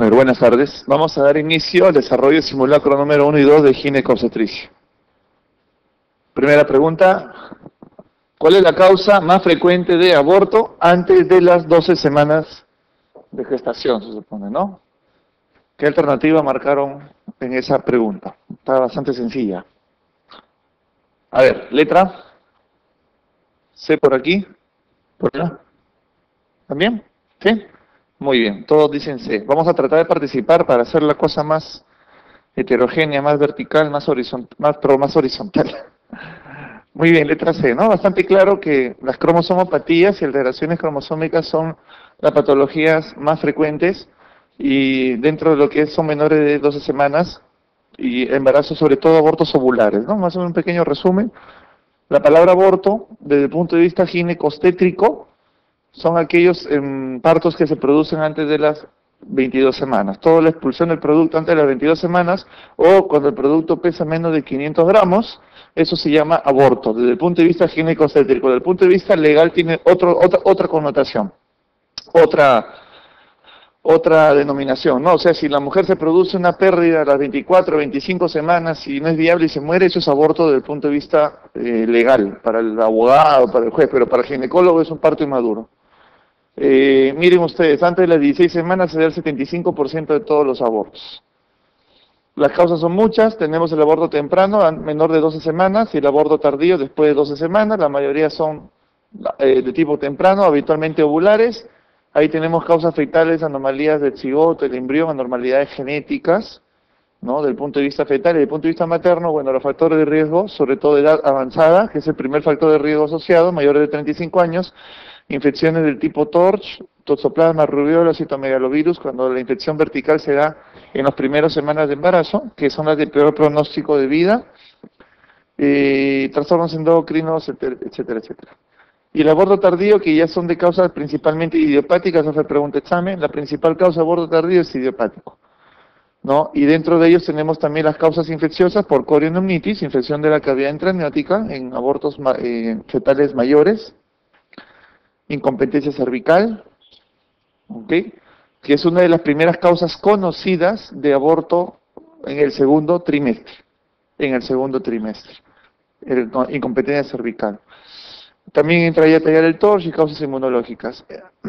A ver, buenas tardes. Vamos a dar inicio al desarrollo del simulacro número 1 y 2 de ginecobstetricia. Primera pregunta, ¿cuál es la causa más frecuente de aborto antes de las 12 semanas de gestación, se supone, ¿no? ¿Qué alternativa marcaron en esa pregunta? Está bastante sencilla. A ver, letra C por aquí, por allá. ¿También? ¿Sí? Muy bien, todos dicen C. Vamos a tratar de participar para hacer la cosa más heterogénea, más vertical, más horizontal. Muy bien, letra C, ¿no? Bastante claro que las cromosomopatías y alteraciones cromosómicas son las patologías más frecuentes y dentro de lo que son menores de 12 semanas y embarazos, sobre todo abortos ovulares, ¿no? Más o menos un pequeño resumen. La palabra aborto, desde el punto de vista ginecostétrico, son aquellos partos que se producen antes de las 22 semanas. Toda la expulsión del producto antes de las 22 semanas o cuando el producto pesa menos de 500 gramos, eso se llama aborto, desde el punto de vista ginecostétrico. Desde el punto de vista legal tiene otra connotación, otra denominación, ¿no? O sea, si la mujer se produce una pérdida a las 24 o 25 semanas y no es viable y se muere, eso es aborto desde el punto de vista legal, para el abogado, para el juez, pero para el ginecólogo es un parto inmaduro. Miren ustedes, antes de las 16 semanas se da el 75% de todos los abortos. Las causas son muchas, tenemos el aborto temprano, menor de 12 semanas, y el aborto tardío después de 12 semanas, la mayoría son de tipo temprano, habitualmente ovulares. Ahí tenemos causas fetales, anomalías del cigoto, el embrión, anormalidades genéticas, ¿no? Del punto de vista fetal y del punto de vista materno, bueno, los factores de riesgo, sobre todo edad avanzada, que es el primer factor de riesgo asociado, mayores de 35 años, infecciones del tipo TORCH, toxoplasma, rubiola, citomegalovirus, cuando la infección vertical se da en las primeras semanas de embarazo, que son las de peor pronóstico de vida, trastornos endocrinos, etcétera, etcétera. Y el aborto tardío, que ya son de causas principalmente idiopáticas, hace pregunta examen, la principal causa de aborto tardío es idiopático, ¿no? Y dentro de ellos tenemos también las causas infecciosas por corionemnitis, infección de la cavidad intramniótica en abortos fetales mayores, incompetencia cervical, ¿ok? Que es una de las primeras causas conocidas de aborto en el segundo trimestre, incompetencia cervical. También entra ya a tallar el TORCH y causas inmunológicas.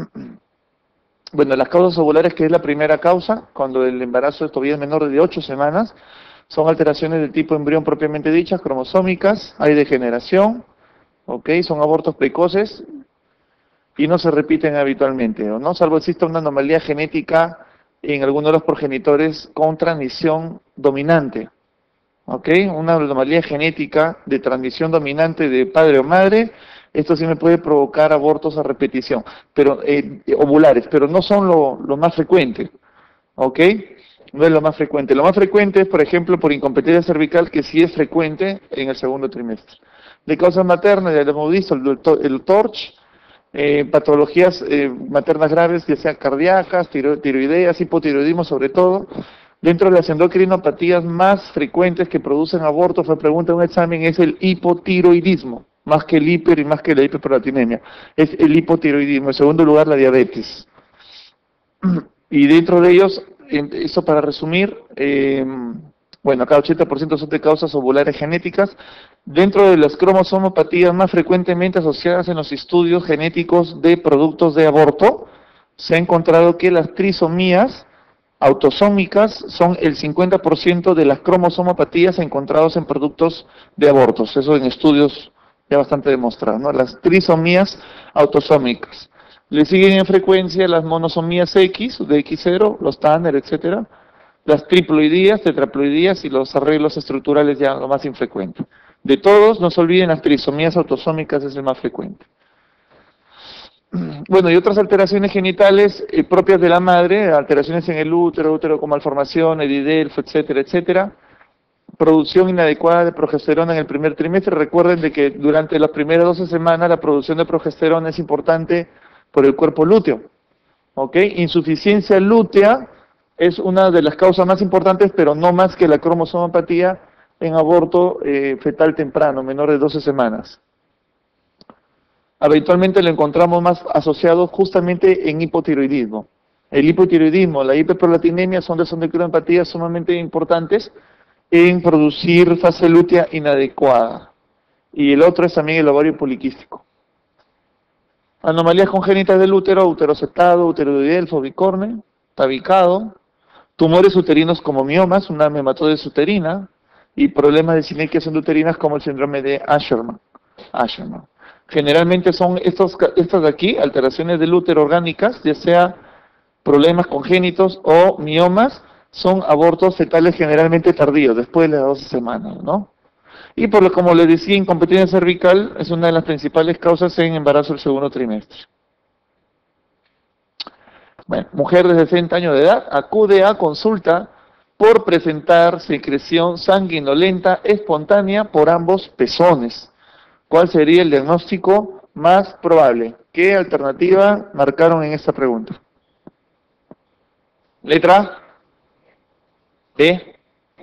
Bueno, las causas ovulares, que es la primera causa, cuando el embarazo todavía es menor de 8 semanas, son alteraciones del tipo embrión propiamente dichas, cromosómicas, hay degeneración, ¿ok? Son abortos precoces y no se repiten habitualmente, ¿no? Salvo exista una anomalía genética en alguno de los progenitores con transmisión dominante, ¿ok? Una anomalía genética de transmisión dominante de padre o madre. Esto sí me puede provocar abortos a repetición, pero ovulares, pero no son lo más frecuente, ¿ok? No es lo más frecuente. Lo más frecuente es, por ejemplo, por incompetencia cervical, que sí es frecuente en el segundo trimestre. De causas maternas, ya lo hemos visto, el TORCH, patologías maternas graves, ya sean cardíacas, tiroideas, hipotiroidismo sobre todo. Dentro de las endocrinopatías más frecuentes que producen aborto, fue pregunta en un examen, es el hipotiroidismo, más que el hiper y más que la hiperprolactinemia. Es el hipotiroidismo. En segundo lugar, la diabetes. Y dentro de ellos, eso para resumir, bueno, acá 80% son de causas ovulares genéticas. Dentro de las cromosomopatías más frecuentemente asociadas en los estudios genéticos de productos de aborto, se ha encontrado que las trisomías autosómicas son el 50% de las cromosomopatías encontrados en productos de abortos. Eso en estudios ya bastante demostrado, ¿no? Las trisomías autosómicas. Le siguen en frecuencia las monosomías X, de X0, los Tanner, etcétera, las triploidías, tetraploidías y los arreglos estructurales ya lo más infrecuente. De todos, no se olviden, las trisomías autosómicas es el más frecuente. Bueno, y otras alteraciones genitales propias de la madre, alteraciones en el útero con malformación, edidelfo, etcétera, etcétera. Producción inadecuada de progesterona en el primer trimestre. Recuerden de que durante las primeras 12 semanas la producción de progesterona es importante por el cuerpo lúteo, ¿ok? Insuficiencia lútea es una de las causas más importantes, pero no más que la cromosomopatía en aborto fetal temprano, menor de 12 semanas. Habitualmente lo encontramos más asociado justamente en hipotiroidismo. El hipotiroidismo, la hiperprolactinemia son desendocrinopatías sumamente importantes en producir fase lútea inadecuada. Y el otro es también el ovario poliquístico. Anomalías congénitas del útero, útero septado, uteroidelfo, bicorne, tabicado, tumores uterinos como miomas, una hematosis uterina, y problemas de sinergias endouterinas como el síndrome de Asherman. Generalmente son estas de aquí, alteraciones del útero orgánicas, ya sea problemas congénitos o miomas, son abortos fetales generalmente tardíos, después de las 12 semanas, ¿no? Y por lo como les decía, incompetencia cervical es una de las principales causas en embarazo del segundo trimestre. Bueno, mujer de 60 años de edad acude a consulta por presentar secreción sanguinolenta espontánea por ambos pezones. ¿Cuál sería el diagnóstico más probable? ¿Qué alternativa marcaron en esta pregunta? Letra B.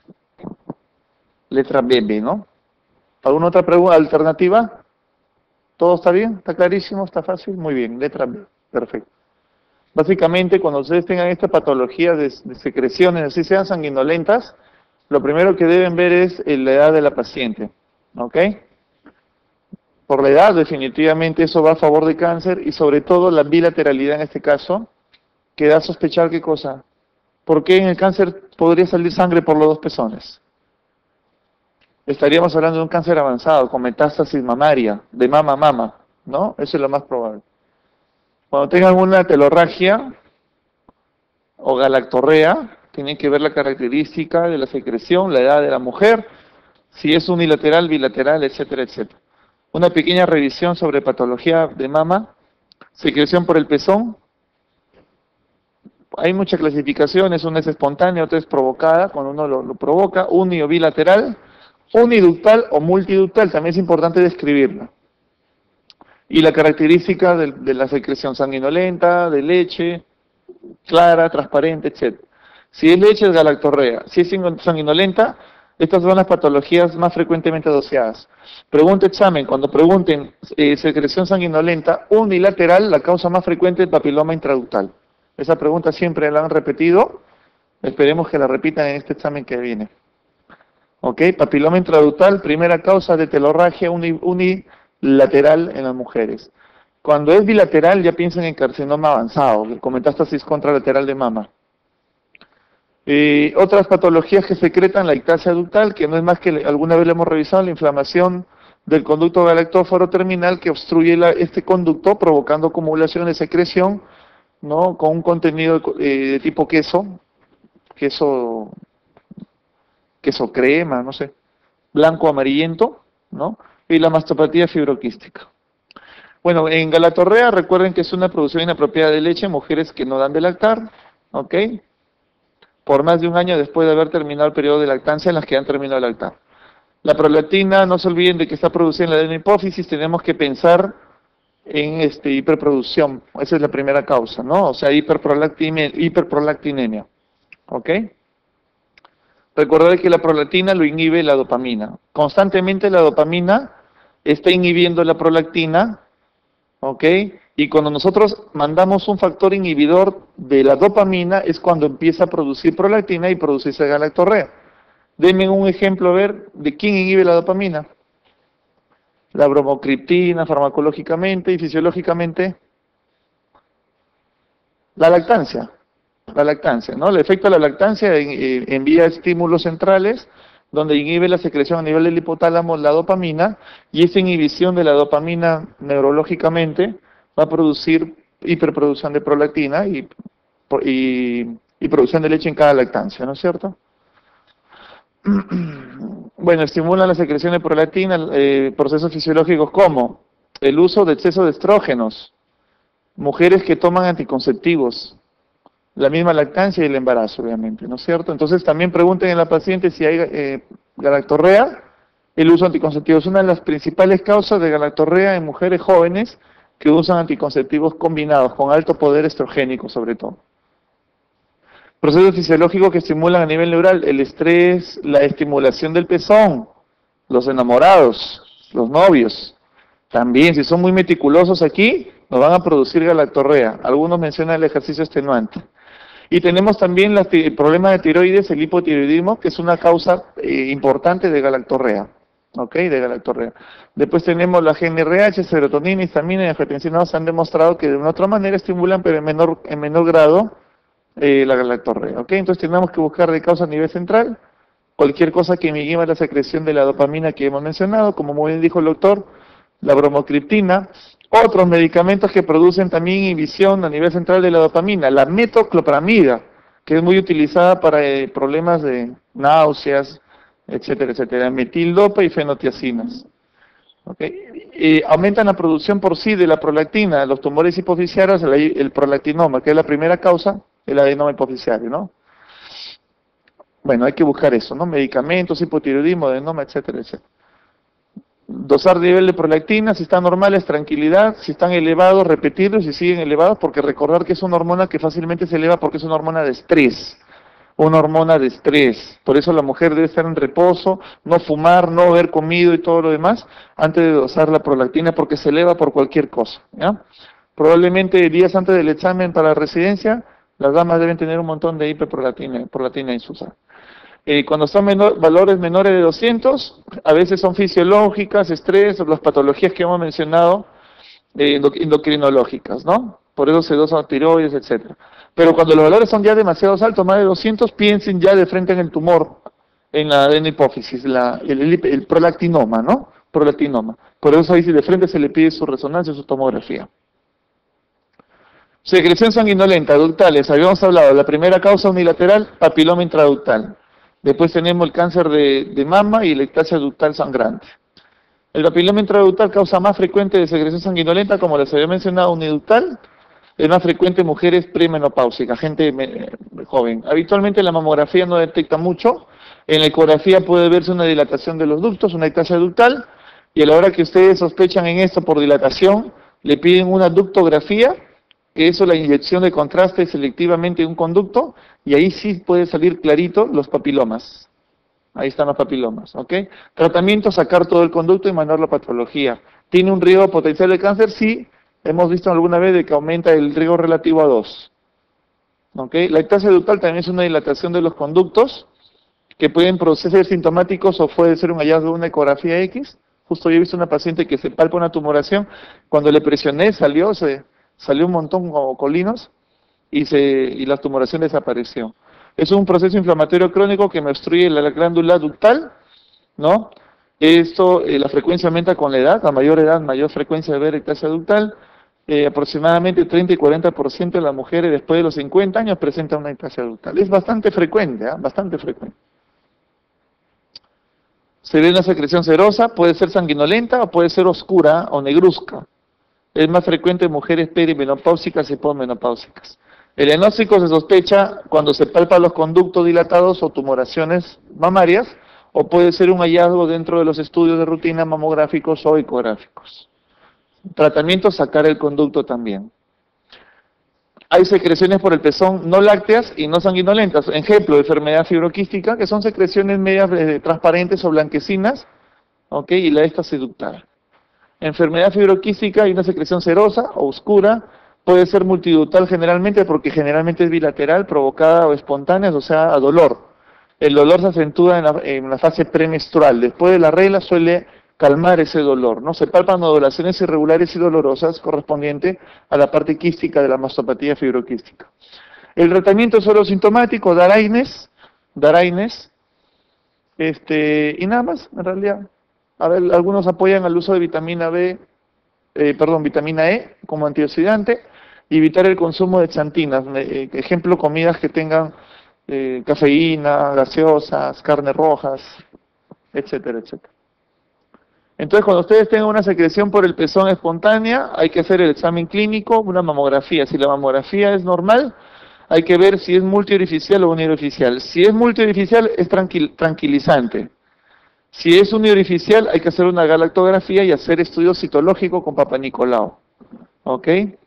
Letra B, ¿no? ¿Alguna otra alternativa? ¿Todo está bien? ¿Está clarísimo? ¿Está fácil? Muy bien, letra B. Perfecto. Básicamente, cuando ustedes tengan esta patología de secreciones, así sean sanguinolentas, lo primero que deben ver es la edad de la paciente. ¿Ok? Por la edad, definitivamente, eso va a favor de cáncer y sobre todo la bilateralidad en este caso, que da a sospechar ¿qué cosa? ¿Por qué en el cáncer podría salir sangre por los dos pezones? Estaríamos hablando de un cáncer avanzado, con metástasis mamaria, de mama a mama, ¿no? Eso es lo más probable. Cuando tengan una telorragia o galactorrea, tienen que ver la característica de la secreción, la edad de la mujer, si es unilateral, bilateral, etcétera, etcétera. Una pequeña revisión sobre patología de mama, secreción por el pezón. Hay muchas clasificaciones, una es espontánea, otra es provocada, cuando uno lo provoca, uni o bilateral, uniductal o multiductal, también es importante describirla. Y la característica de la secreción sanguinolenta, de leche, clara, transparente, etc. Si es leche, es galactorrea. Si es sanguinolenta, estas son las patologías más frecuentemente asociadas. Pregunta examen, cuando pregunten secreción sanguinolenta unilateral, la causa más frecuente es papiloma intraductal. Esa pregunta siempre la han repetido, esperemos que la repitan en este examen que viene. ¿Ok? Papiloma intraductal, primera causa de telorragia unilateral en las mujeres. Cuando es bilateral ya piensan en carcinoma avanzado, con metástasis contralateral de mama. Otras patologías que secretan la ictasia ductal, que no es más que alguna vez lo hemos revisado, la inflamación del conducto galactóforo terminal que obstruye este conducto, provocando acumulación de secreción, ¿no? Con un contenido de tipo queso crema, no sé, blanco amarillento, ¿no? Y la mastopatía fibroquística. Bueno, en galactorrea recuerden que es una producción inapropiada de leche en mujeres que no dan de lactar, ¿ok? Por más de un año después de haber terminado el periodo de lactancia en las que han terminado de lactar. La prolactina, no se olviden de que está producida en la adenohipófisis, tenemos que pensar en hiperproducción, esa es la primera causa, ¿no? O sea, hiperprolactinemia, ¿ok? Recordar que la prolactina lo inhibe la dopamina. Constantemente la dopamina está inhibiendo la prolactina, ¿ok? Y cuando nosotros mandamos un factor inhibidor de la dopamina es cuando empieza a producir prolactina y producirse galactorrea. Denme un ejemplo, a ver, de quién inhibe la dopamina. La bromocriptina farmacológicamente y fisiológicamente. La lactancia, ¿no? El efecto de la lactancia envía estímulos centrales donde inhibe la secreción a nivel del hipotálamo, la dopamina, y esa inhibición de la dopamina neurológicamente va a producir hiperproducción de prolactina y producción de leche en cada lactancia, ¿no es cierto? Bueno, estimulan la secreción de prolactina, procesos fisiológicos como el uso de exceso de estrógenos, mujeres que toman anticonceptivos, la misma lactancia y el embarazo, obviamente, ¿no es cierto? Entonces también pregunten a la paciente si hay galactorrea, el uso de anticonceptivos. Una de las principales causas de galactorrea en mujeres jóvenes que usan anticonceptivos combinados, con alto poder estrogénico sobre todo. Procesos fisiológicos que estimulan a nivel neural, el estrés, la estimulación del pezón, los enamorados, los novios. También, si son muy meticulosos aquí, nos van a producir galactorrea. Algunos mencionan el ejercicio extenuante. Y tenemos también el problema de tiroides, el hipotiroidismo, que es una causa importante de galactorrea. ¿Ok? De galactorrea. Después tenemos la GnRH, serotonina, histamina y angiotensina, se han demostrado que de una otra manera estimulan, pero en menor grado, la galactorrea. ¿Ok? Entonces tenemos que buscar de causa a nivel central cualquier cosa que inhiba la secreción de la dopamina que hemos mencionado, como muy bien dijo el doctor, la bromocriptina, otros medicamentos que producen también inhibición a nivel central de la dopamina, la metoclopramida, que es muy utilizada para problemas de náuseas, etcétera, etcétera, metildopa y fenotiacinas. ¿Okay? Aumentan la producción por sí de la prolactina, los tumores hipoficiarios, el prolactinoma, que es la primera causa, el adenoma hipoficiario, ¿no? Bueno, hay que buscar eso, ¿no? Medicamentos, hipotiroidismo, adenoma, etcétera, etcétera. Dosar nivel de prolactina, si están normales, tranquilidad, si están elevados, repetirlos, si siguen elevados, porque recordar que es una hormona que fácilmente se eleva porque es una hormona de estrés, por eso la mujer debe estar en reposo, no fumar, no haber comido y todo lo demás, antes de dosar la prolactina porque se eleva por cualquier cosa, ¿ya? Probablemente días antes del examen para la residencia, las damas deben tener un montón de hiperprolactina en su sangre. Cuando son valores menores de 200, a veces son fisiológicas, estrés, o las patologías que hemos mencionado, endocrinológicas, ¿no? Por eso se dosan tiroides, etcétera. Pero cuando los valores son ya demasiado altos, más de 200, piensen ya de frente en el tumor, en la hipófisis, el prolactinoma, ¿no? Prolactinoma. Por eso ahí de frente se le pide su resonancia, su tomografía. Secreción sanguinolenta, ductales, habíamos hablado, la primera causa unilateral, papiloma intraductal. Después tenemos el cáncer de mama y la ectasia ductal sangrante. El papiloma intraductal causa más frecuente de secreción sanguinolenta, como les había mencionado, uniductal, es más frecuente en mujeres premenopáusicas, gente joven. Habitualmente la mamografía no detecta mucho, en la ecografía puede verse una dilatación de los ductos, una ectasia ductal, y a la hora que ustedes sospechan en esto por dilatación, le piden una ductografía, que eso la inyección de contraste selectivamente en un conducto, y ahí sí puede salir clarito los papilomas. Ahí están los papilomas, ¿ok? Tratamiento, sacar todo el conducto y mandar la patología. ¿Tiene un riesgo potencial de cáncer? Sí, hemos visto alguna vez de que aumenta el riesgo relativo a 2. ¿Ok? La ectasia ductal también es una dilatación de los conductos, que pueden ser sintomáticos o puede ser un hallazgo de una ecografía X. Justo yo he visto una paciente que se palpa una tumoración, cuando le presioné salió un montón como colinos y la tumoración desapareció. Es un proceso inflamatorio crónico que me obstruye la glándula ductal, ¿no? Esto, la frecuencia aumenta con la edad, a mayor edad, mayor frecuencia de ver ectasia ductal. Aproximadamente 30 y 40% de las mujeres después de los 50 años presentan una ectasia ductal. Es bastante frecuente, bastante frecuente. Se ve una secreción serosa, puede ser sanguinolenta o puede ser oscura o negruzca. Es más frecuente en mujeres perimenopáusicas y posmenopáusicas. El diagnóstico se sospecha cuando se palpan los conductos dilatados o tumoraciones mamarias, o puede ser un hallazgo dentro de los estudios de rutina mamográficos o ecográficos. Tratamiento, sacar el conducto también. Hay secreciones por el pezón no lácteas y no sanguinolentas. Ejemplo, enfermedad fibroquística, que son secreciones medias transparentes o blanquecinas, ¿ok? Y la éstasis ductal. Enfermedad fibroquística hay una secreción serosa o oscura, puede ser multiductal generalmente porque generalmente es bilateral, provocada o espontánea, o sea, a dolor. El dolor se acentúa en la fase premenstrual. Después de la regla suele calmar ese dolor, ¿no? Se palpan nodulaciones irregulares y dolorosas correspondientes a la parte quística de la mastopatía fibroquística. El tratamiento es solo sintomático, dar Aines, y nada más, en realidad. A ver, algunos apoyan al uso de vitamina E como antioxidante, y evitar el consumo de xantinas, ejemplo, comidas que tengan cafeína, gaseosas, carnes rojas, etcétera, etcétera. Entonces, cuando ustedes tengan una secreción por el pezón espontánea, hay que hacer el examen clínico, una mamografía. Si la mamografía es normal, hay que ver si es multiorificial o uniorificial. Si es multiorificial, es tranquilizante. Si es uniorificial, hay que hacer una galactografía y hacer estudio citológico con Papa Nicolau. ¿Ok?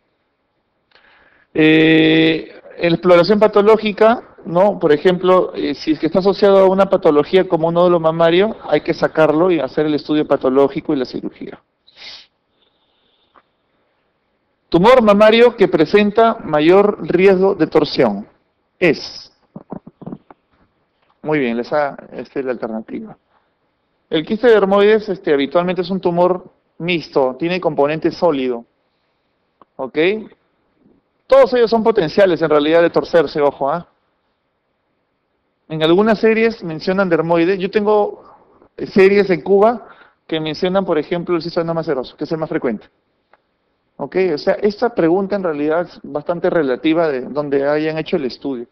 Exploración patológica, ¿no? Por ejemplo, si es que está asociado a una patología como un nódulo mamario, hay que sacarlo y hacer el estudio patológico y la cirugía. Tumor mamario que presenta mayor riesgo de torsión. Es. Muy bien, esta es la alternativa. El quiste de dermoides habitualmente es un tumor mixto, tiene componente sólido. ¿Ok? Todos ellos son potenciales en realidad de torcerse, ojo, ¿ah? En algunas series mencionan dermoides. Yo tengo series en Cuba que mencionan, por ejemplo, el cistoadenoma seroso, que es el más frecuente. ¿Ok? O sea, esta pregunta en realidad es bastante relativa de donde hayan hecho el estudio.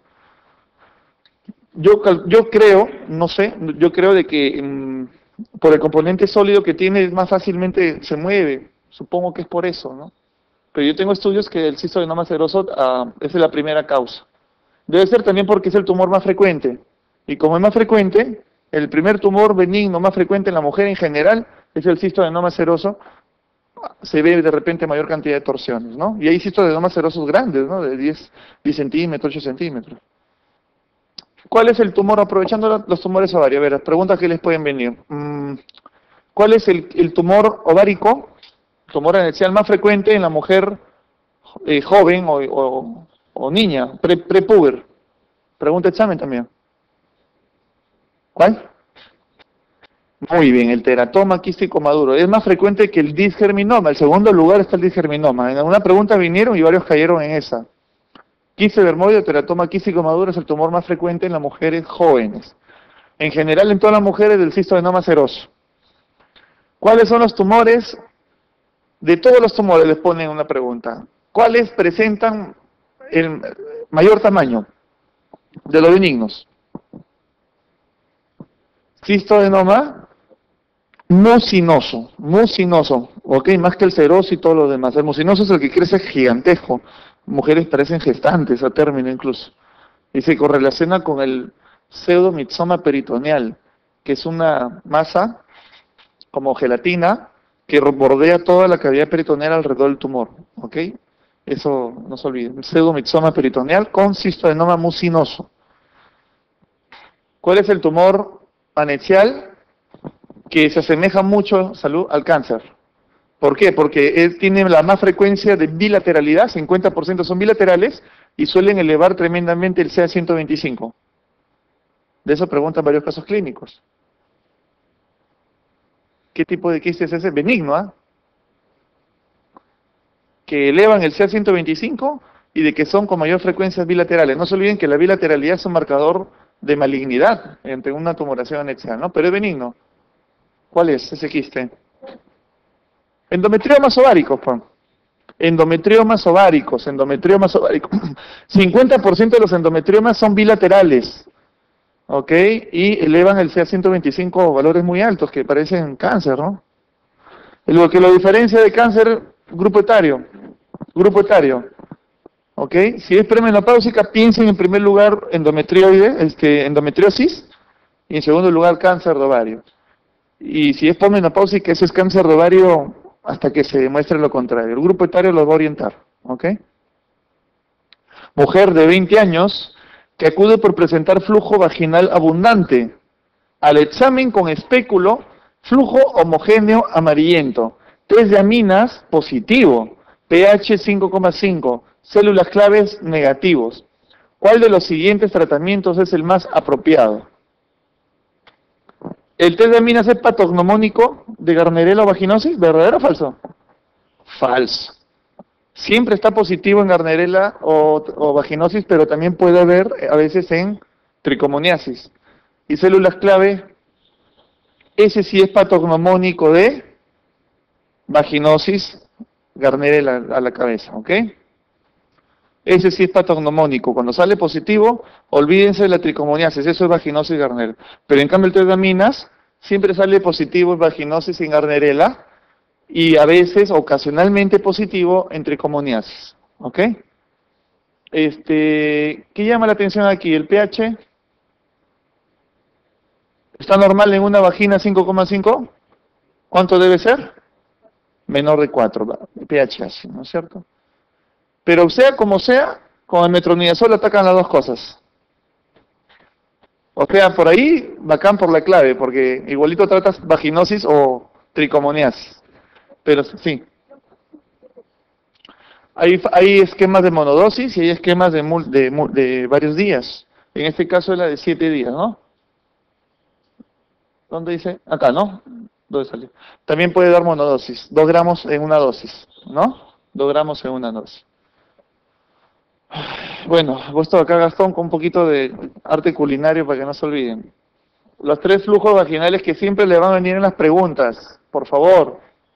Yo creo, no sé, yo creo de que por el componente sólido que tiene más fácilmente se mueve. Supongo que es por eso, ¿no? Pero yo tengo estudios que el cistoadenoma seroso es la primera causa. Debe ser también porque es el tumor más frecuente. Y como es más frecuente, el primer tumor benigno más frecuente en la mujer en general es el cistoadenoma seroso. Se ve de repente mayor cantidad de torsiones, ¿no? Y hay cistodenomas serosos grandes, ¿no? De 10 centímetros, 8 centímetros. ¿Cuál es el tumor? Aprovechando los tumores ovarios, a ver, las preguntas que les pueden venir. ¿Cuál es el tumor ovárico, tumor anexial más frecuente en la mujer joven o niña, prepuber? Pregunta examen también. ¿Cuál? Muy bien, el teratoma quístico maduro. Es más frecuente que el disgerminoma. En segundo lugar está el disgerminoma. En una pregunta vinieron y varios cayeron en esa. Quiste dermoide o teratoma quístico maduro es el tumor más frecuente en las mujeres jóvenes. En general en todas las mujeres del cistoadenoma seroso. ¿Cuáles son los tumores? De todos los tumores les ponen una pregunta. ¿Cuáles presentan el mayor tamaño de los benignos? Cistoadenoma mucinoso, ok, más que el seroso y todo lo demás. El mucinoso es el que crece gigantesco. Mujeres parecen gestantes a término incluso. Y se correlaciona con el pseudomixoma peritoneal, que es una masa como gelatina que bordea toda la cavidad peritoneal alrededor del tumor, ok. Eso no se olviden. Pseudomixoma peritoneal con cistoadenoma mucinoso. ¿Cuál es el tumor anexial? Que se asemeja mucho, salud, al cáncer. ¿Por qué? Porque tiene la más frecuencia de bilateralidad, 50% son bilaterales, y suelen elevar tremendamente el CA125. De eso preguntan varios casos clínicos. ¿Qué tipo de quiste es ese? Benigno, ¿ah? Que elevan el CA125 y de que son con mayor frecuencia bilaterales. No se olviden que la bilateralidad es un marcador de malignidad entre una tumoración anexial, ¿no? Pero es benigno. ¿Cuál es ese quiste? Endometriomas ováricos, pues. Endometriomas ováricos. 50% de los endometriomas son bilaterales, ¿ok? Y elevan el CA125 a valores muy altos que parecen cáncer, ¿no? Lo que lo diferencia de cáncer, grupo etario, ¿ok? Si es premenopáusica, piensen en primer lugar endometriosis, y en segundo lugar cáncer de ovario. Y si es posmenopáusica, ese es cáncer de ovario hasta que se demuestre lo contrario. El grupo etario los va a orientar, ¿ok? Mujer de 20 años que acude por presentar flujo vaginal abundante. Al examen con espéculo, flujo homogéneo amarillento. Test de aminas positivo, pH 5,5, células claves negativos. ¿Cuál de los siguientes tratamientos es el más apropiado? ¿El test de aminas es patognomónico de Gardnerella o vaginosis? ¿Verdadero o falso? Falso. Siempre está positivo en Gardnerella o vaginosis, pero también puede haber a veces en tricomoniasis. Y células clave, ese sí es patognomónico de vaginosis, Gardnerella a la cabeza, ¿ok? Ese sí es patognomónico. Cuando sale positivo, olvídense de la tricomoniasis, eso es vaginosis y Gardnerella. Pero en cambio el test de aminas siempre sale positivo en vaginosis y en Gardnerella y a veces, ocasionalmente positivo en tricomoniasis, ¿ok? ¿Qué llama la atención aquí? El pH está normal en una vagina 5,5. ¿Cuánto debe ser? Menor de 4, pH así, ¿no es cierto? Pero sea como sea, con el metronidazol atacan las dos cosas. O sea, por ahí, bacán por la clave, porque igualito tratas vaginosis o tricomoniasis. Pero sí. Hay esquemas de monodosis y hay esquemas de varios días. En este caso es la de 7 días, ¿no? ¿Dónde dice? Acá, ¿no? ¿Dónde salió? También puede dar monodosis, 2 gramos en una dosis, ¿no? 2 gramos en una dosis. Bueno, he puesto acá Gastón con un poquito de arte culinario para que no se olviden. Los 3 flujos vaginales que siempre le van a venir en las preguntas, por favor.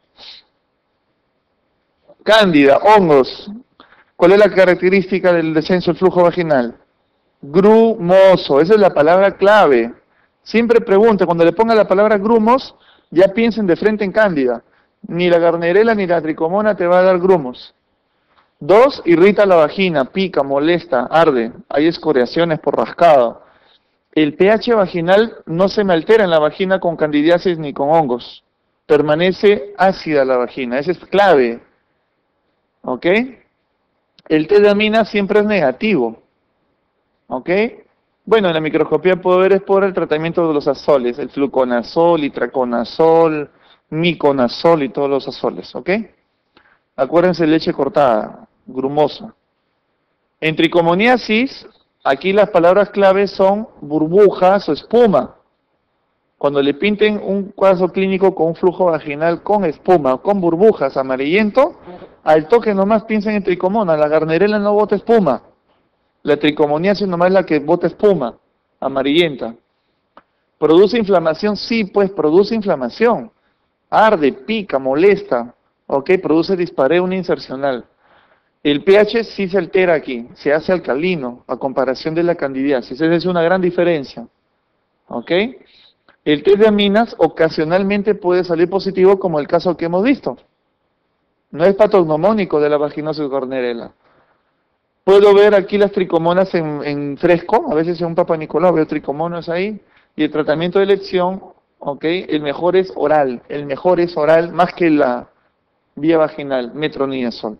Cándida, hongos. ¿Cuál es la característica del descenso del flujo vaginal? Grumoso, esa es la palabra clave. Siempre pregunte, cuando le ponga la palabra grumos, ya piensen de frente en cándida. Ni la garnerela ni la tricomona te va a dar grumos. 2, irrita la vagina, pica, molesta, arde. Hay escoriaciones por rascado. El pH vaginal no se me altera en la vagina con candidiasis ni con hongos. Permanece ácida la vagina, esa es clave. ¿Ok? El té de amina siempre es negativo. ¿Ok? Bueno, en la microscopía puedo ver es por el tratamiento de los azoles, el fluconazol, itraconazol, miconazol y todos los azoles. ¿Ok? Acuérdense, leche cortada, grumosa. En tricomoniasis, aquí las palabras claves son burbujas o espuma. Cuando le pinten un cuadro clínico con un flujo vaginal con espuma, con burbujas, amarillento, al toque nomás piensen en tricomona, la garnerela no bota espuma. La tricomoniasis nomás es la que bota espuma, amarillenta. ¿Produce inflamación? Sí, pues produce inflamación. Arde, pica, molesta. ¿Ok? Produce dispareo uninsercional. El pH sí se altera aquí, se hace alcalino a comparación de la candidiasis. Esa es una gran diferencia. ¿Ok? El test de aminas ocasionalmente puede salir positivo como el caso que hemos visto. No es patognomónico de la vaginosis garnerela. Puedo ver aquí las tricomonas en fresco, a veces en un Papa Nicolau veo tricomonas ahí, y el tratamiento de elección, ¿ok? El mejor es oral más que la vía vaginal, metronidazol.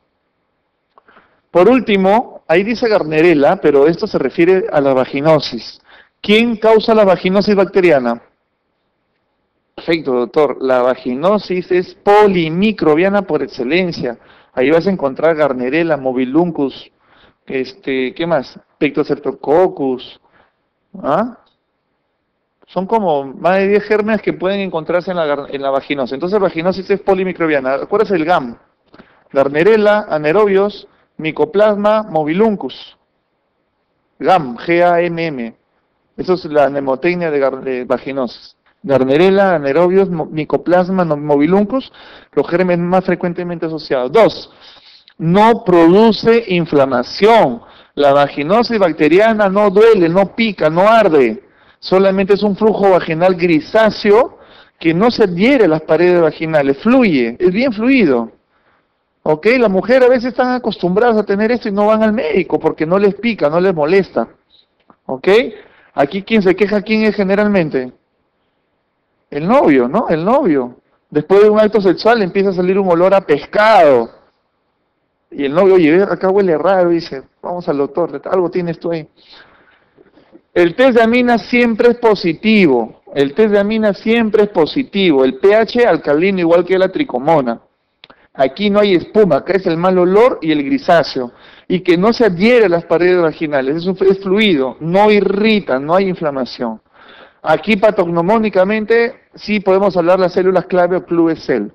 Por último, ahí dice garnerela, pero esto se refiere a la vaginosis. ¿Quién causa la vaginosis bacteriana? Perfecto, doctor. La vaginosis es polimicrobiana por excelencia. Ahí vas a encontrar garnerela, mobiluncus, ¿qué más? Pectostreptococcus, ¿ah? Son como más de 10 gérmenes que pueden encontrarse en la vaginosis. Entonces, vaginosis es polimicrobiana. Acuérdense el GAM. Garnerella, anaerobios, Mycoplasma, mobiluncus. GAM, G-A-M-M. Eso es la mnemotecnia de vaginosis. Garnerella, anaerobios, Mycoplasma, mobiluncus, los gérmenes más frecuentemente asociados. 2. No produce inflamación. La vaginosis bacteriana no duele, no pica, no arde. Solamente es un flujo vaginal grisáceo que no se adhiere a las paredes vaginales, fluye, es bien fluido. ¿Ok? Las mujeres a veces están acostumbradas a tener esto y no van al médico porque no les pica, no les molesta. ¿Ok? Aquí quien se queja, ¿quién es generalmente? El novio, ¿no? El novio. Después de un acto sexual le empieza a salir un olor a pescado. Y el novio, oye, acá huele raro, dice, vamos al doctor, algo tienes tú ahí. El test de amina siempre es positivo. El test de amina siempre es positivo. El pH alcalino igual que la tricomona. Aquí no hay espuma, acá es el mal olor y el grisáceo. Y que no se adhiere a las paredes vaginales, es fluido, no irrita, no hay inflamación. Aquí patognomónicamente sí podemos hablar de las células clave o clubes-cell.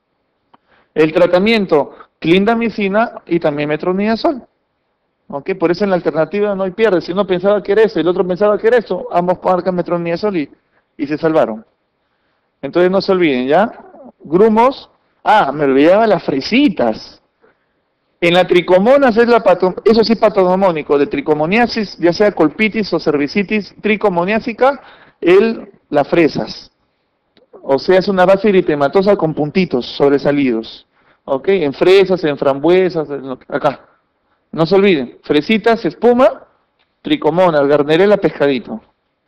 El tratamiento, clindamicina y también metronidazol. ¿Ok? Por eso en la alternativa no hay pierde. Si uno pensaba que era eso y el otro pensaba que era eso, ambos marcan metronidazol y se salvaron. Entonces no se olviden, ¿ya? Grumos. Ah, me olvidaba las fresitas. En la tricomonas es eso sí patognomónico, de tricomoniasis, ya sea colpitis o cervicitis tricomoniásica, las fresas. O sea, es una base eritematosa con puntitos sobresalidos. ¿Ok? En fresas, en frambuesas, acá. No se olviden, fresitas, espuma, tricomonas, garnerela, pescadito.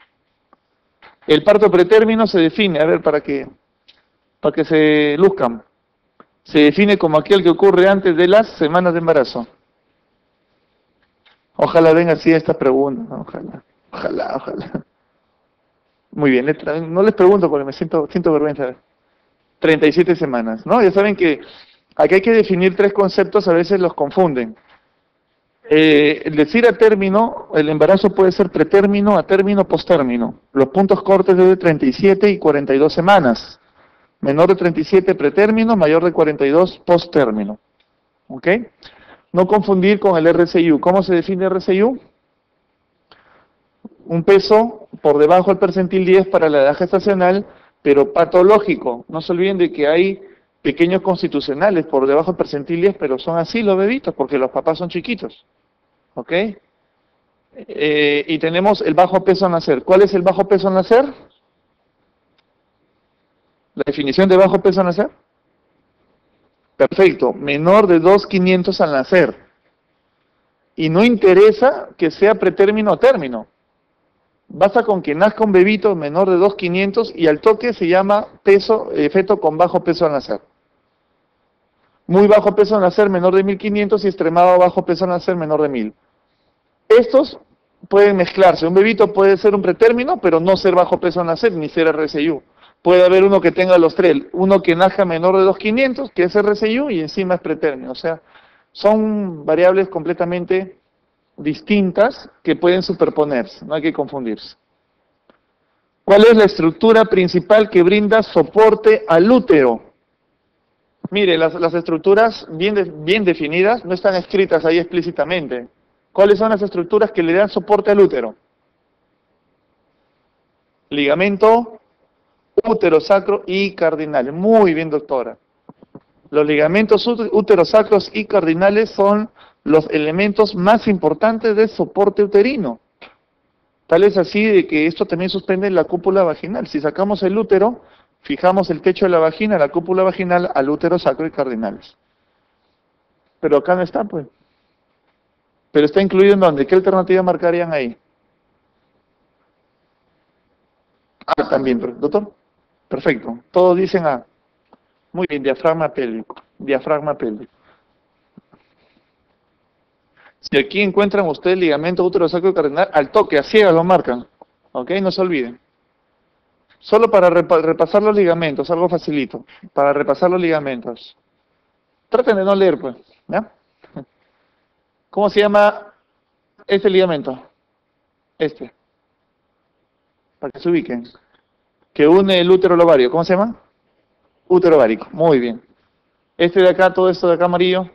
El parto pretérmino se define, a ver, para que se luzcan. Se define como aquel que ocurre antes de las semanas de embarazo. Ojalá venga así esta pregunta, ojalá. Muy bien, no les pregunto porque me siento vergüenza. 37 semanas, ¿no? Ya saben que Aquí hay que definir tres conceptos, a veces los confunden. El decir a término, el embarazo puede ser pretérmino, a término, postérmino. Los puntos cortos es de 37 y 42 semanas. Menor de 37 pretérmino, mayor de 42 posttérmino. ¿Ok? No confundir con el RCIU. ¿Cómo se define RCIU? Un peso por debajo del percentil 10 para la edad gestacional, pero patológico. No se olviden de que hay pequeños constitucionales por debajo del percentil 10, pero son así los bebitos, porque los papás son chiquitos. ¿Ok? Y tenemos el bajo peso al nacer. ¿Cuál es el bajo peso al nacer? ¿La definición de bajo peso al nacer? Perfecto, menor de 2.500 al nacer. Y no interesa que sea pretérmino o término. Basta con que nazca un bebito menor de 2.500 y al toque se llama feto con bajo peso al nacer. Muy bajo peso al nacer, menor de 1.500, y extremado bajo peso al nacer, menor de 1.000. Estos pueden mezclarse. Un bebito puede ser un pretérmino, pero no ser bajo peso al nacer, ni ser RCIU. Puede haber uno que tenga los tres. Uno que nazca menor de 2.500, que es RCIU, y encima es pretérmino. O sea, son variables completamente distintas que pueden superponerse. No hay que confundirse. ¿Cuál es la estructura principal que brinda soporte al útero? Mire, las estructuras bien definidas no están escritas ahí explícitamente. ¿Cuáles son las estructuras que le dan soporte al útero? Ligamento, útero-sacro y cardinal. Muy bien, doctora. Los ligamentos útero-sacros y cardinales son los elementos más importantes del soporte uterino. Tal es así de que esto también suspende la cúpula vaginal. Si sacamos el útero, fijamos el techo de la vagina, la cúpula vaginal, al útero sacro y cardinales. Pero acá no está, pues. Pero está incluido en dónde. ¿Qué alternativa marcarían ahí? Ah, también, doctor. Perfecto. Todos dicen A. Muy bien, diafragma pélvico. Diafragma pélvico. Si aquí encuentran ustedes ligamento útero sacro y cardinal, al toque, a ciegas lo marcan. ¿Ok? No se olviden. Solo para repasar los ligamentos, algo facilito. Para repasar los ligamentos. Traten de no leer, pues. ¿Ya? ¿Cómo se llama este ligamento? Este. Para que se ubiquen. Que une el útero al ovario. ¿Cómo se llama? Útero ovárico. Muy bien. Este de acá, todo esto de acá amarillo.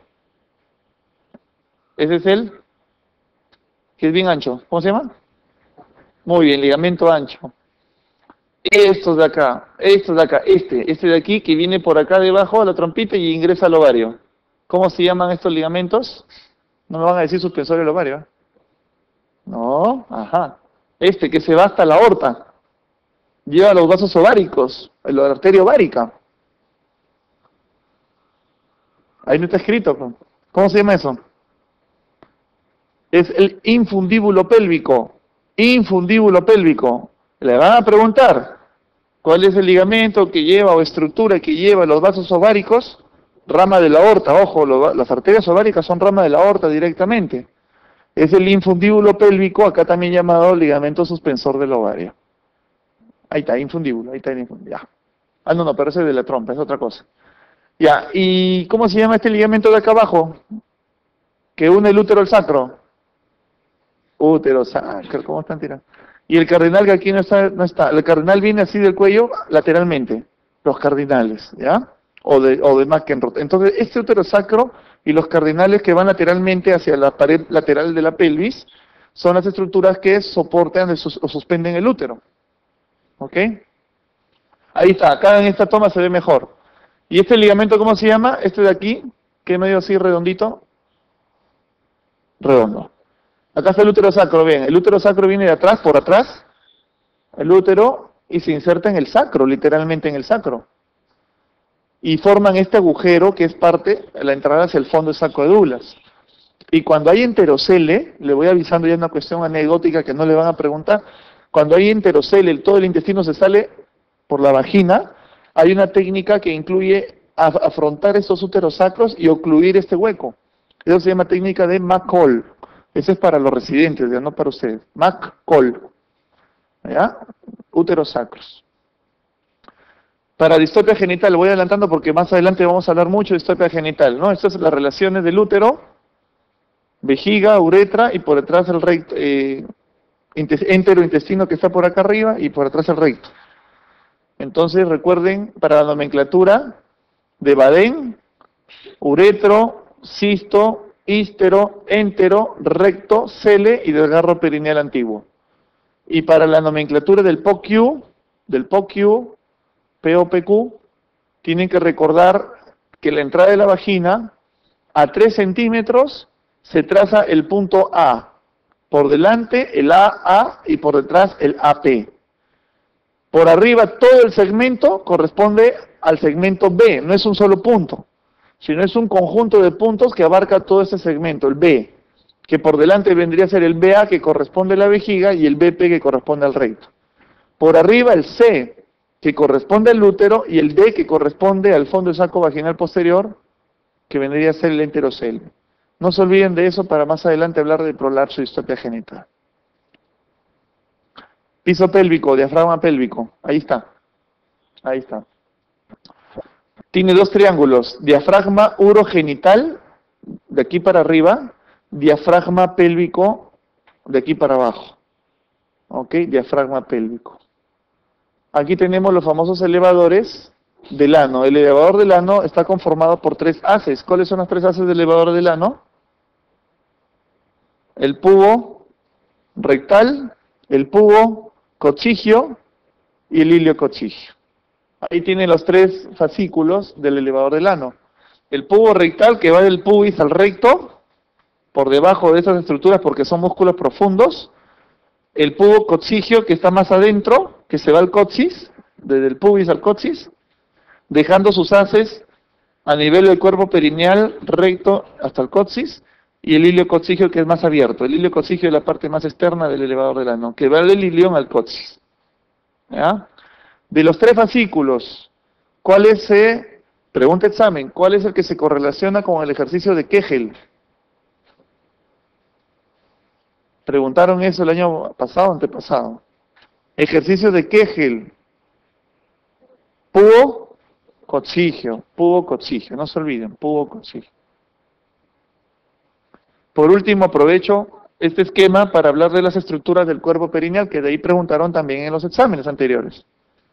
Ese es el que es bien ancho. ¿Cómo se llama? Muy bien, ligamento ancho. Estos de acá, este de aquí que viene por acá debajo de la trompita y ingresa al ovario. ¿Cómo se llaman estos ligamentos? No me van a decir suspensorio del ovario, ¿eh? No, ajá. Este que se va hasta la aorta. Lleva los vasos ováricos, la arteria ovárica. Ahí no está escrito. ¿Cómo se llama eso? Es el infundíbulo pélvico. Infundíbulo pélvico. Le van a preguntar cuál es el ligamento que lleva o estructura que lleva los vasos ováricos. Rama de la aorta. Ojo, las arterias ováricas son rama de la aorta directamente. Es el infundíbulo pélvico, acá también llamado ligamento suspensor del ovario. Ahí está, infundíbulo, ahí está el infundíbulo. Ya. Ah, no, pero ese es de la trompa, es otra cosa. Ya, ¿y cómo se llama este ligamento de acá abajo? Que une el útero al sacro. Útero, sacro, ¿cómo están tirando? Y el cardinal que aquí no está. El cardinal viene así del cuello lateralmente. Los cardinales, ¿ya? O de McEnroth. Entonces, este útero sacro y los cardinales que van lateralmente hacia la pared lateral de la pelvis son las estructuras que soportan o suspenden el útero. ¿Ok? Ahí está, acá en esta toma se ve mejor. ¿Y este ligamento cómo se llama? Este de aquí, que es medio así redondito. Redondo. Acá está el útero sacro, bien. El útero sacro viene de atrás, por atrás. El útero, y se inserta en el sacro, literalmente en el sacro. Y forman este agujero que es parte, la entrada hacia el fondo del saco de Douglas. Y cuando hay enterocele, le voy avisando ya una cuestión anecdótica que no le van a preguntar, cuando hay enterocele, todo el intestino se sale por la vagina, hay una técnica que incluye afrontar estos úteros sacros y ocluir este hueco. Eso se llama técnica de McCall. Eso es para los residentes, ya no para ustedes. McCall. ¿Ya? Úteros sacros. Para distopia genital, voy adelantando porque más adelante vamos a hablar mucho de distopia genital, ¿no? Estas son las relaciones del útero, vejiga, uretra y por detrás el recto, enterointestino que está por acá arriba y por atrás el recto. Entonces recuerden, para la nomenclatura de Badén, uretro, cisto, ístero, entero, recto, cele y desgarro perineal antiguo. Y para la nomenclatura del POQ, POPQ, tienen que recordar que la entrada de la vagina, a 3 centímetros, se traza el punto A. Por delante el AA y por detrás el AP. Por arriba todo el segmento corresponde al segmento B, no es un solo punto, sino es un conjunto de puntos que abarca todo ese segmento, el B, que por delante vendría a ser el BA que corresponde a la vejiga y el BP que corresponde al recto. Por arriba el C, que corresponde al útero, y el D que corresponde al fondo del saco vaginal posterior, que vendría a ser el enterocele. No se olviden de eso para más adelante hablar de prolapso y distopia genital. Piso pélvico, diafragma pélvico, ahí está. Ahí está. Tiene 2 triángulos, diafragma urogenital, de aquí para arriba, diafragma pélvico, de aquí para abajo. ¿Ok? Diafragma pélvico. Aquí tenemos los famosos elevadores del ano. El elevador del ano está conformado por 3 haces. ¿Cuáles son las 3 haces del elevador del ano? El pubo rectal, el pubo cochigio y el ilio cochigio. Ahí tienen los 3 fascículos del elevador del ano. El pubo rectal que va del pubis al recto, por debajo de esas estructuras porque son músculos profundos. El pubo cochigio que está más adentro, que se va al coxis, desde el pubis al coxis, dejando sus haces a nivel del cuerpo perineal recto hasta el coxis, y el ilio cochigio que es más abierto. El ilio cochigio es la parte más externa del elevador del ano, que va del ilion al coxis. ¿Ya? De los 3 fascículos, ¿cuál es, pregunta examen, cuál es el que se correlaciona con el ejercicio de Kegel? Preguntaron eso el año pasado o antepasado. Ejercicio de Kegel. Pubo cochigio, no se olviden, pubo cochigio. Por último, aprovecho este esquema para hablar de las estructuras del cuerpo perineal, que de ahí preguntaron también en los exámenes anteriores.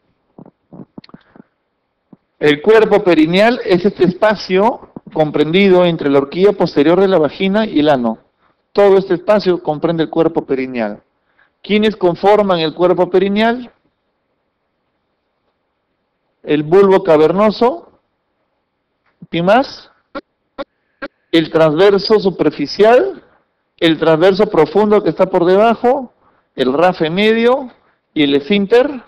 El cuerpo perineal es este espacio comprendido entre la horquilla posterior de la vagina y el ano. Todo este espacio comprende el cuerpo perineal. ¿Quiénes conforman el cuerpo perineal? El bulbo cavernoso. ¿Qué más? El transverso superficial, el transverso profundo que está por debajo, el rafe medio y el esfínter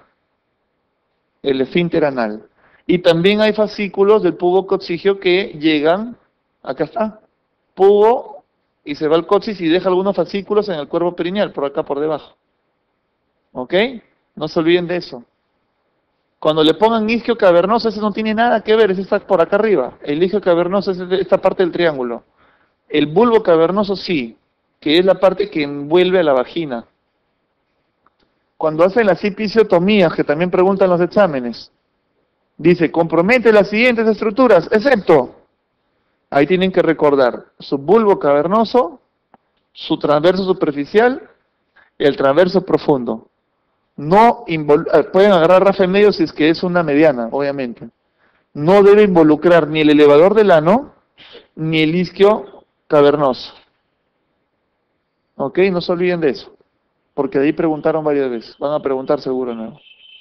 anal. Y también hay fascículos del pubo coxigio que llegan, acá está, pubo, y se va al coxis y deja algunos fascículos en el cuerpo perineal, por acá por debajo. ¿Ok? No se olviden de eso. Cuando le pongan isquio cavernoso, ese no tiene nada que ver, ese está por acá arriba. El isquio cavernoso es esta parte del triángulo. El bulbo cavernoso sí, que es la parte que envuelve a la vagina. Cuando hacen las episiotomías, que también preguntan los exámenes, dice, compromete las siguientes estructuras, excepto, ahí tienen que recordar, su bulbo cavernoso, su transverso superficial y el transverso profundo. No pueden agarrar rafe medio si es que es una mediana, obviamente. No debe involucrar ni el elevador del ano, ni el isquio cavernoso. ¿Ok? No se olviden de eso. Porque de ahí preguntaron varias veces. Van a preguntar seguro, ¿no?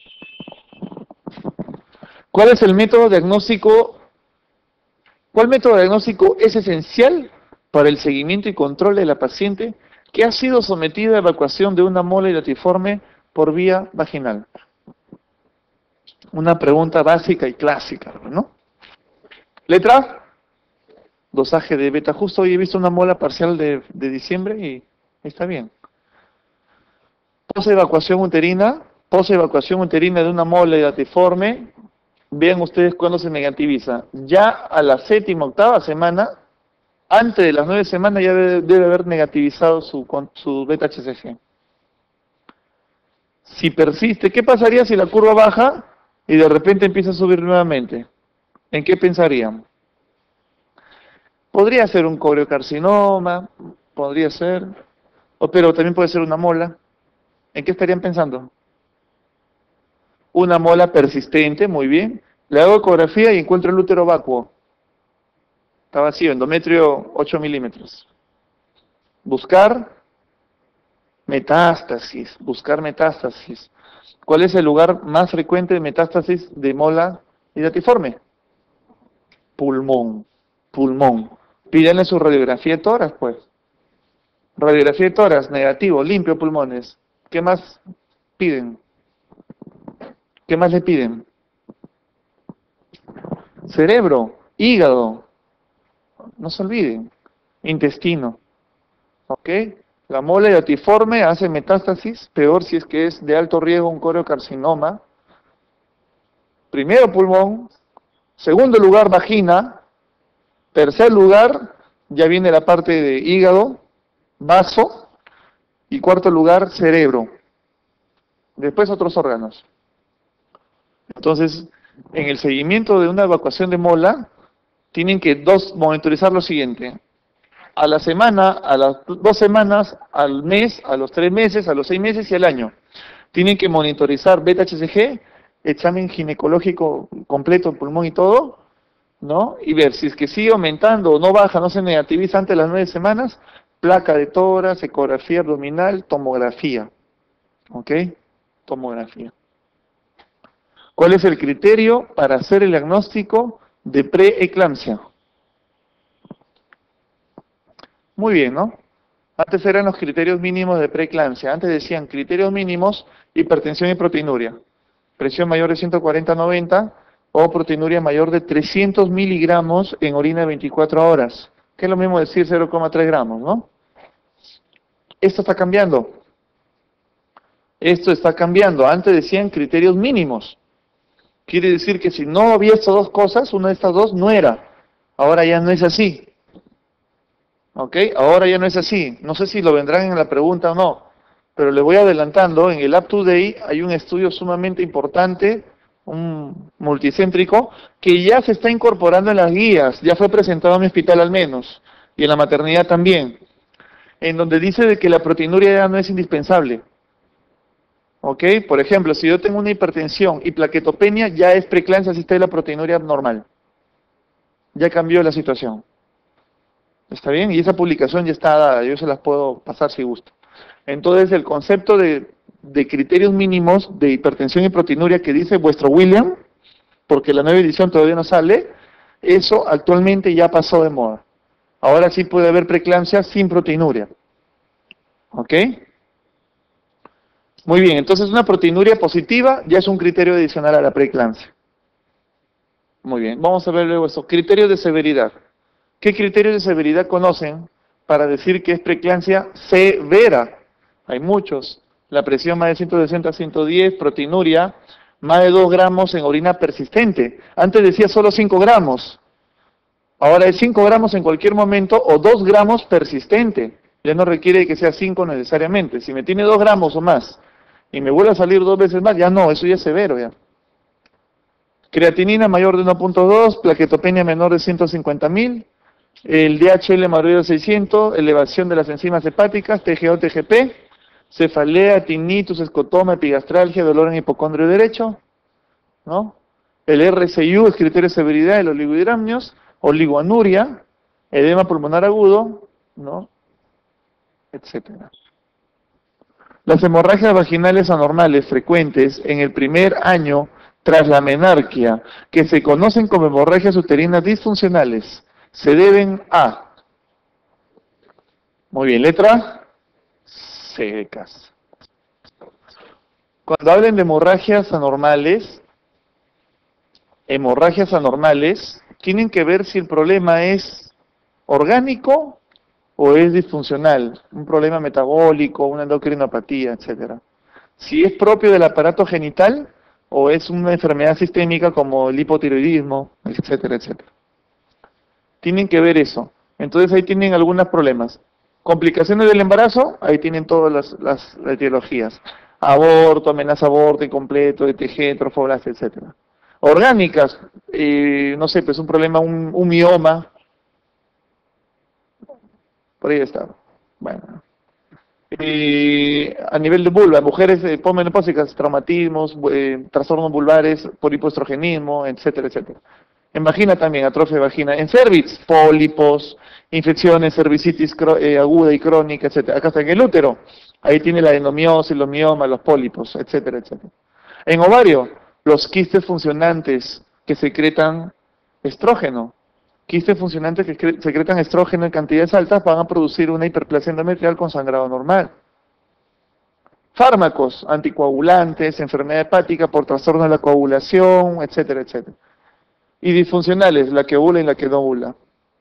¿Cuál es el método diagnóstico? ¿Cuál método diagnóstico es esencial para el seguimiento y control de la paciente que ha sido sometida a evacuación de una mola iratiforme por vía vaginal? Una pregunta básica y clásica, ¿no? Letra, dosaje de beta. Justo hoy he visto una mola parcial de diciembre y está bien. Posevacuación uterina de una mola iratiforme. Vean ustedes cuándo se negativiza. Ya a la 7ª, 8ª semana, antes de las 9 semanas ya debe haber negativizado su beta-HCG. Si persiste, ¿qué pasaría si la curva baja y de repente empieza a subir nuevamente, ¿en qué pensarían? Podría ser un coriocarcinoma, podría ser, pero también puede ser una mola. ¿En qué estarían pensando? Una mola persistente, muy bien. Le hago ecografía y encuentro el útero vacuo. Está vacío, endometrio 8 milímetros. Buscar metástasis, buscar metástasis. ¿Cuál es el lugar más frecuente de metástasis de mola hidatiforme? Pulmón, pulmón. Pídanle su radiografía de tórax, pues. Radiografía de tórax, negativo, limpio pulmones. ¿Qué más piden? ¿Qué más le piden? Cerebro, hígado, no se olviden, intestino, ¿ok? La mola hidatiforme hace metástasis, peor si es que es de alto riesgo un coriocarcinoma. Primero pulmón, segundo lugar vagina, tercer lugar ya viene la parte de hígado, vaso, y cuarto lugar cerebro. Después otros órganos. Entonces, en el seguimiento de una evacuación de mola, tienen que monitorizar lo siguiente. A la semana, a las 2 semanas, al mes, a los 3 meses, a los 6 meses y al año. Tienen que monitorizar beta-HCG, examen ginecológico completo, pulmón y todo, ¿no? Y ver si es que sigue aumentando o no baja, no se negativiza antes de las 9 semanas, placa de tórax, ecografía abdominal, tomografía. ¿Ok? Tomografía. ¿Cuál es el criterio para hacer el diagnóstico de preeclampsia? Muy bien, ¿no? Antes eran los criterios mínimos de preeclampsia. Antes decían criterios mínimos, hipertensión y proteinuria. Presión mayor de 140/90 o proteinuria mayor de 300 miligramos en orina de 24 horas. Que es lo mismo decir 0,3 gramos, ¿no? Esto está cambiando. Esto está cambiando. Antes decían criterios mínimos. Quiere decir que si no había estas dos cosas, una de estas dos no era. Ahora ya no es así. ¿Ok? Ahora ya no es así. No sé si lo vendrán en la pregunta o no. Pero le voy adelantando, en el Up to Date hay un estudio sumamente importante, un multicéntrico, que ya se está incorporando en las guías. Ya fue presentado en mi hospital al menos. Y en la maternidad también. En donde dice de que la proteinuria ya no es indispensable. ¿Ok? Por ejemplo, si yo tengo una hipertensión y plaquetopenia, ya es preeclampsia si está la proteinuria abnormal. Ya cambió la situación. ¿Está bien? Y esa publicación ya está dada, yo se las puedo pasar si gusta. Entonces, el concepto de criterios mínimos de hipertensión y proteinuria que dice vuestro William, porque la nueva edición todavía no sale, eso actualmente ya pasó de moda. Ahora sí puede haber preeclampsia sin proteinuria. ¿Ok? Muy bien, entonces una proteinuria positiva ya es un criterio adicional a la preeclampsia. Muy bien, vamos a ver luego eso. Criterios de severidad. ¿Qué criterios de severidad conocen para decir que es preeclampsia severa? Hay muchos. La presión más de 160/110, proteinuria, más de 2 gramos en orina persistente. Antes decía solo 5 gramos. Ahora es 5 gramos en cualquier momento o 2 gramos persistente. Ya no requiere que sea 5 necesariamente. Si me tiene 2 gramos o más y me vuelve a salir 2 veces más, ya no, eso ya es severo ya. Creatinina mayor de 1.2, plaquetopenia menor de 150.000, el DHL mayor de 600, elevación de las enzimas hepáticas, TGO, TGP, cefalea, tinnitus, escotoma, epigastralgia, dolor en hipocondrio derecho, ¿no? El RCU, es criterio de severidad, el oligohidramnios, oligoanuria, edema pulmonar agudo, ¿no? Etcétera. Las hemorragias vaginales anormales frecuentes en el primer año tras la menarquia, que se conocen como hemorragias uterinas disfuncionales, se deben a... Muy bien, letra secas. Cuando hablen de hemorragias anormales, tienen que ver si el problema es orgánico o es disfuncional, un problema metabólico, una endocrinopatía, etcétera. Si es propio del aparato genital o es una enfermedad sistémica como el hipotiroidismo, etcétera, etcétera. Tienen que ver eso. Entonces ahí tienen algunos problemas. Complicaciones del embarazo, ahí tienen todas las etiologías. aborto, amenaza aborto incompleto, ETG, trofoblast, etcétera. Orgánicas, no sé, pues un problema, un mioma, por ahí está. Bueno. A nivel de vulva, mujeres posmenopáusicas, traumatismos, trastornos vulvares, polipoestrogenismo, etcétera, etcétera. En vagina también, atrofia de vagina. En cervix, pólipos, infecciones, cervicitis aguda y crónica, etcétera. Acá está en el útero, ahí tiene la endometriosis, los miomas, los pólipos, etcétera, etcétera. En ovario, los quistes funcionantes que secretan estrógeno. Quistes funcionantes que secretan estrógeno en cantidades altas van a producir una hiperplasia endometrial con sangrado normal. Fármacos, anticoagulantes, enfermedad hepática por trastorno de la coagulación, etcétera, etcétera. Y disfuncionales, la que ovula y la que no ovula.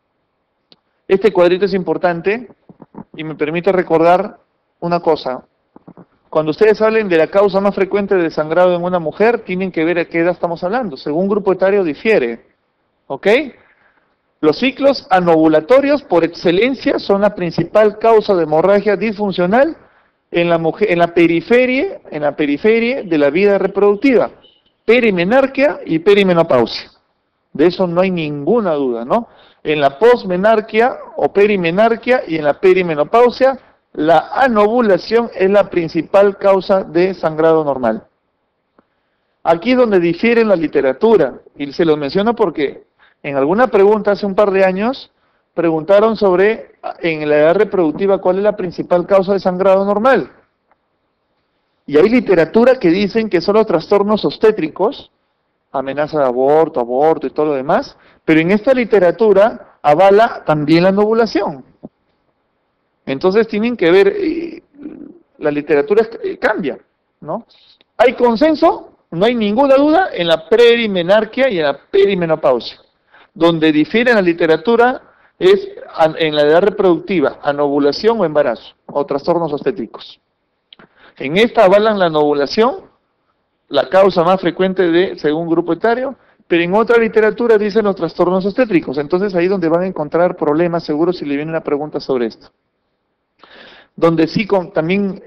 Este cuadrito es importante y me permite recordar una cosa. Cuando ustedes hablen de la causa más frecuente de sangrado en una mujer, tienen que ver a qué edad estamos hablando. Según grupo etario difiere. ¿Ok? Los ciclos anovulatorios, por excelencia, son la principal causa de hemorragia disfuncional en la mujer, en la periferia de la vida reproductiva. Perimenarquia y perimenopausia. De eso no hay ninguna duda, ¿no? En la posmenarquia o perimenarquia y en la perimenopausia, la anovulación es la principal causa de sangrado normal. Aquí es donde difiere la literatura, y se los menciono porque en alguna pregunta hace un par de años preguntaron sobre, en la edad reproductiva, cuál es la principal causa de sangrado normal. Y hay literatura que dicen que son los trastornos obstétricos, amenaza de aborto y todo lo demás, pero en esta literatura avala también la anovulación. Entonces tienen que ver, la literatura cambia, ¿no? ¿Hay consenso? No hay ninguna duda en la perimenarquia y en la perimenopausia. Donde difiere la literatura es en la edad reproductiva, anovulación o embarazo, o trastornos obstétricos. En esta avalan la anovulación, la causa más frecuente según grupo etario, pero en otra literatura dicen los trastornos obstétricos. Entonces ahí es donde van a encontrar problemas, seguro si le viene una pregunta sobre esto. Donde sí también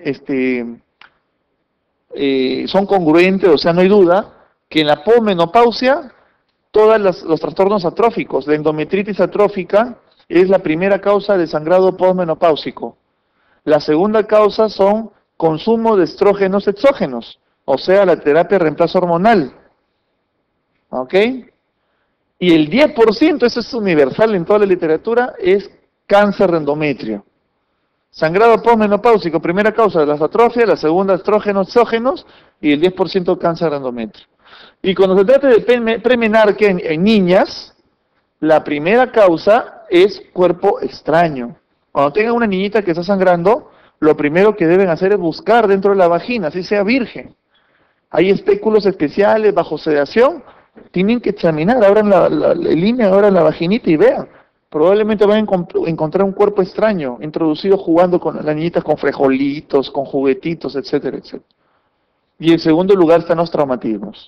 son congruentes, o sea, no hay duda, que en la posmenopausia todos los trastornos atróficos, la endometritis atrófica es la primera causa de sangrado posmenopáusico. La segunda causa son consumo de estrógenos exógenos, o sea, la terapia de reemplazo hormonal. ¿Ok? Y el 10%, eso es universal en toda la literatura, es cáncer de endometrio. Sangrado posmenopáusico, primera causa de las atrofias, la segunda estrógenos exógenos y el 10% cáncer de endometrio. Y cuando se trata de premenarquia en niñas, la primera causa es cuerpo extraño. Cuando tengan una niñita que está sangrando, lo primero que deben hacer es buscar dentro de la vagina, así sea virgen. Hay espéculos especiales bajo sedación, tienen que examinar, abran la línea, abran la vaginita y vean. Probablemente van a encontrar un cuerpo extraño, introducido jugando con las niñitas con frijolitos, con juguetitos, etcétera, etcétera. Y en segundo lugar están los traumatismos.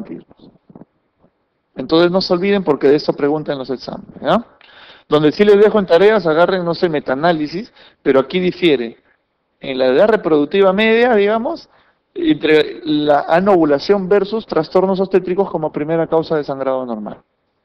Entonces no se olviden porque de esto preguntan en los exámenes, ¿ya? Donde sí les dejo en tareas, agarren, no sé, metaanálisis, pero aquí difiere. En la edad reproductiva media, digamos, entre la anovulación versus trastornos obstétricos como primera causa de sangrado normal.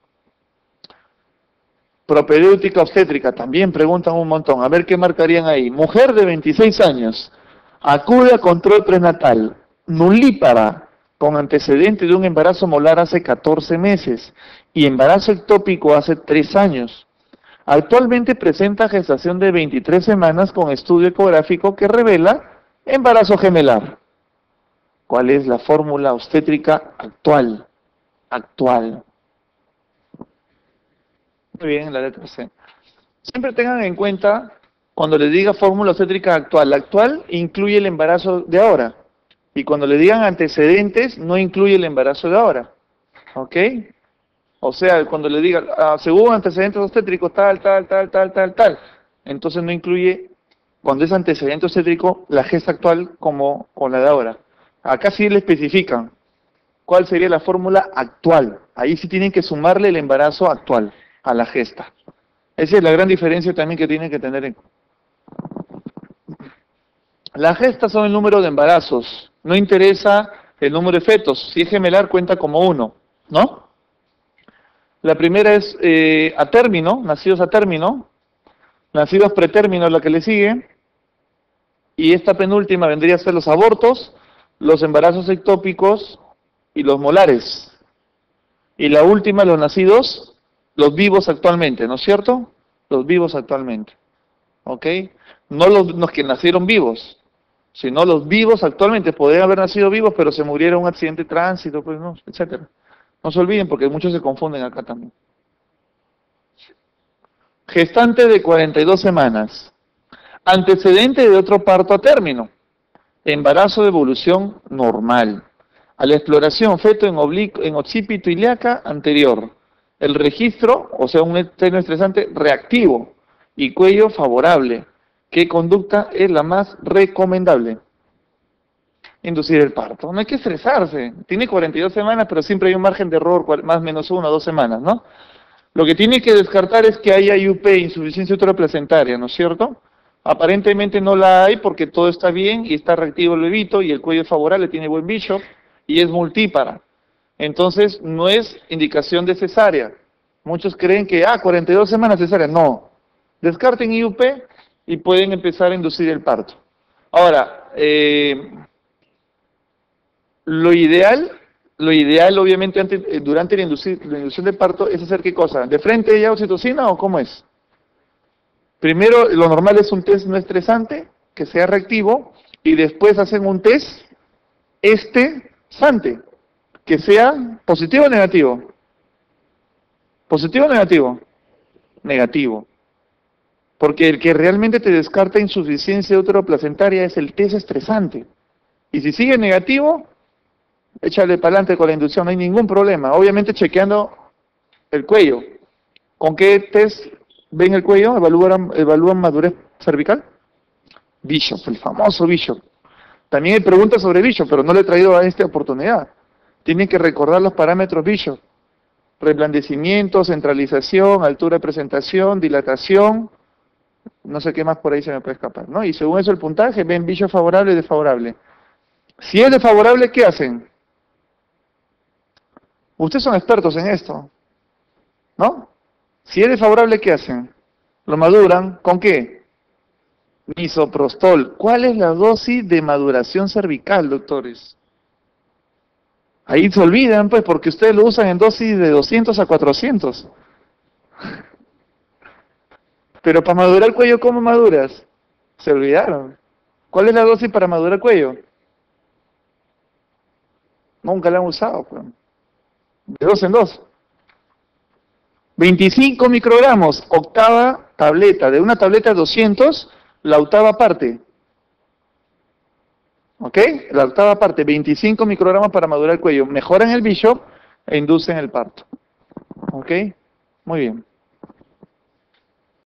Propedéutica obstétrica, también preguntan un montón. A ver qué marcarían ahí. Mujer de 26 años, acude a control prenatal, nulípara, con antecedente de un embarazo molar hace 14 meses y embarazo ectópico hace 3 años. Actualmente presenta gestación de 23 semanas con estudio ecográfico que revela embarazo gemelar. ¿Cuál es la fórmula obstétrica actual? Muy bien, la letra C. Siempre tengan en cuenta, cuando les diga fórmula obstétrica actual, la actual incluye el embarazo de ahora. Y cuando le digan antecedentes, no incluye el embarazo de ahora. ¿Ok? O sea, cuando le digan, según antecedentes obstétricos, tal. Entonces no incluye, cuando es antecedente obstétrico, la gesta actual como con la de ahora. Acá sí le especifican cuál sería la fórmula actual. Ahí sí tienen que sumarle el embarazo actual a la gesta. Esa es la gran diferencia también que tienen que tener en cuenta. La gesta son el número de embarazos. No interesa el número de fetos. Si es gemelar, cuenta como uno, ¿no? La primera es a término, nacidos a término. Nacidos pretérmino, la que le sigue. Y esta penúltima vendría a ser los abortos, los embarazos ectópicos y los molares. Y la última, los nacidos, los vivos actualmente, ¿no es cierto? Los vivos actualmente. ¿Ok? No los que nacieron vivos, sino los vivos actualmente. Podrían haber nacido vivos, pero se murieron en un accidente de tránsito, pues no, etcétera. No se olviden porque muchos se confunden acá también. Gestante de 42 semanas. Antecedente de otro parto a término. Embarazo de evolución normal. A la exploración feto en occipito ilíaca anterior. El registro, o sea, un externo estresante reactivo y cuello favorable. ¿Qué conducta es la más recomendable? Inducir el parto. No hay que estresarse. Tiene 42 semanas, pero siempre hay un margen de error, más o menos 1 o 2 semanas, ¿no? Lo que tiene que descartar es que haya IUP, insuficiencia uteroplacentaria, ¿no es cierto? Aparentemente no la hay porque todo está bien y está reactivo el bebito y el cuello es favorable, tiene buen bishop y es multípara. Entonces no es indicación de cesárea. Muchos creen que, 42 semanas cesárea. No. Descarten IUP y pueden empezar a inducir el parto. Ahora, lo ideal obviamente durante la inducción del parto es hacer ¿qué cosa? ¿De frente ya oxitocina o cómo es? Primero, lo normal es un test no estresante, que sea reactivo, y después hacen un test estresante, que sea positivo o negativo. ¿Positivo o negativo? Negativo. Porque el que realmente te descarta insuficiencia uteroplacentaria es el test estresante. Y si sigue negativo, échale para adelante con la inducción, no hay ningún problema. Obviamente chequeando el cuello. ¿Con qué test ven el cuello? ¿Evalúan madurez cervical? Bishop, el famoso Bishop. También hay preguntas sobre Bishop, pero no le he traído a esta oportunidad. Tienen que recordar los parámetros Bishop. Reblandecimiento, centralización, altura de presentación, dilatación, no sé qué más por ahí se me puede escapar, ¿no? Y según eso el puntaje, ven Bishop favorable y desfavorable. Si es desfavorable, ¿qué hacen? Ustedes son expertos en esto, ¿no? Si es desfavorable, ¿qué hacen? Lo maduran, ¿con qué? Misoprostol. ¿Cuál es la dosis de maduración cervical, doctores? Ahí se olvidan, pues, porque ustedes lo usan en dosis de 200 a 400. Pero para madurar el cuello, ¿cómo maduras? Se olvidaron. ¿Cuál es la dosis para madurar el cuello? Nunca la han usado, pues. De 2 en 2. 25 microgramos, octava tableta. De una tableta de 200, la octava parte. ¿Ok? La octava parte, 25 microgramos para madurar el cuello. Mejoran el bishop e inducen el parto. ¿Ok? Muy bien.